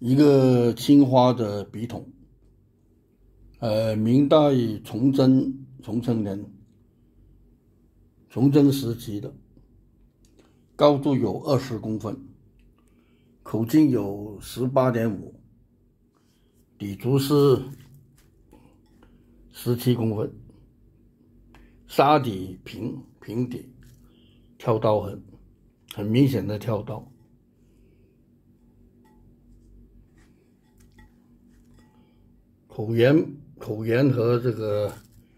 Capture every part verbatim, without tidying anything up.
一个青花的笔筒，呃，明代崇祯崇祯年，崇祯时期的，高度有二十公分，口径有十八点五，底足是十七公分，沙底平平底，跳刀痕，很明显的跳刀。口沿口沿和这个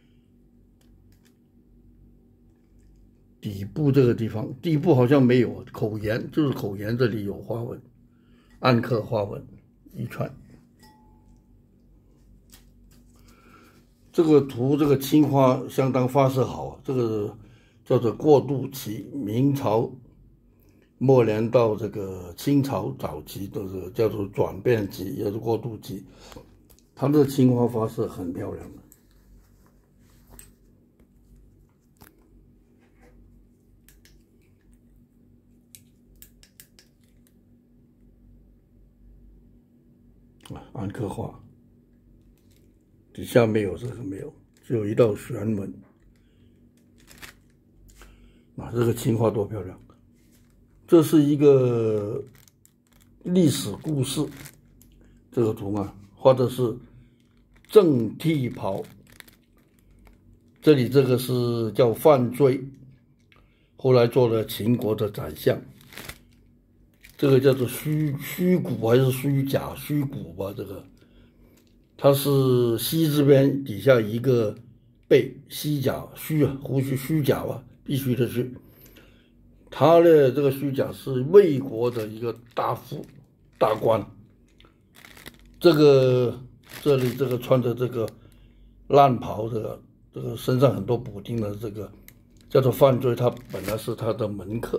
底部这个地方，底部好像没有，口沿就是口沿这里有花纹，暗刻花纹一串。这个图这个青花相当发色好，这个叫做过渡期，明朝末年到这个清朝早期都是叫做转变期，也是过渡期。它的青花发色很漂亮的。啊，暗刻花，底下没有这个没有，只有一道旋纹。啊，这个青花多漂亮！这是一个历史故事，这个图案画的是正剃袍。这里这个是叫范追，后来做了秦国的宰相。这个叫做虚虚骨还是虚甲？虚骨吧，这个它是西字边底下一个背，西甲虚啊，胡须虚甲吧，必须的虚。他的这个虚甲是魏国的一个大夫大官。这个这里这个穿着这个烂袍，这个这个身上很多补丁的这个叫做范追，他本来是他的门客。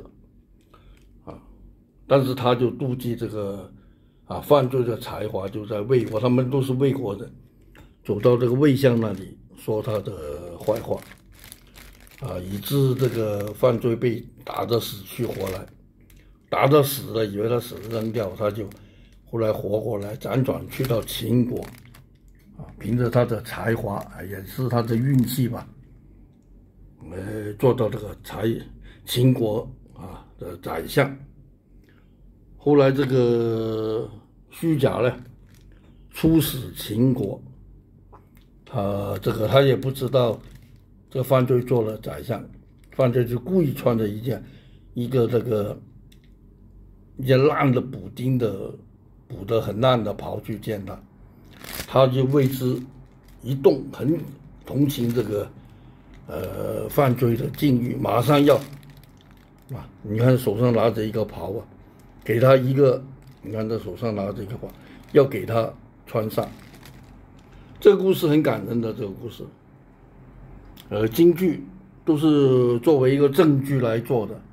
但是他就妒忌这个啊范追的才华，就在魏国，他们都是魏国人，走到这个魏相那里说他的坏话，啊，以致这个范追被打得死去活来，打得死了，以为他死了扔掉，他就后来活过来，辗转去到秦国，啊，凭着他的才华，也是他的运气吧，呃，做到这个才秦国啊的宰相。后来这个虚甲呢，出使秦国，他这个他也不知道这个范追做了宰相，范追就故意穿着一件一个这个一件烂的补丁的补得很烂的袍去见他，他就为之一动，很同情这个呃范追的境遇，马上要啊，你看手上拿着一个袍啊。给他一个，你看这手上拿着一个花，要给他穿上。这个故事很感人的，这个故事，呃，京剧都是作为一个证据来做的。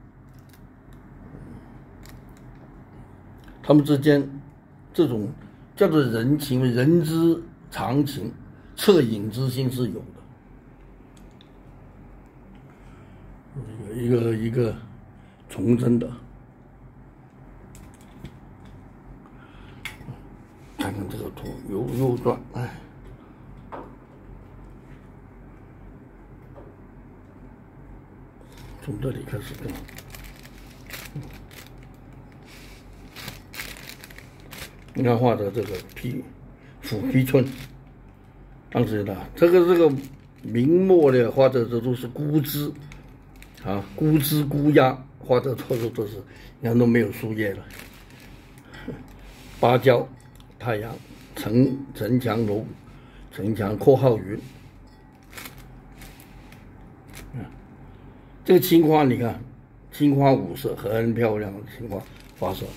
他们之间这种叫做人情，人之常情，恻隐之心是有的。一个一个崇祯的。看看这个图，右右转，哎，从这里开始看，你看画的这个皮虎皮春，当时的这个这个明末的画的这都是孤枝啊，孤枝孤鸦，画的都是都是，你看都没有树叶了，芭蕉。太阳、城城墙楼、城墙括号云，嗯，这个青花你看，青花五色，很漂亮的青花发色，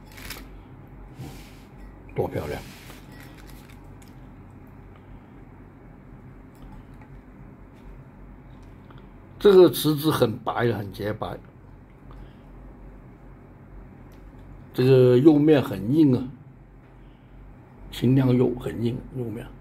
多漂亮！这个瓷质很白，很洁白，这个釉面很硬啊。秦梁釉很硬，釉面。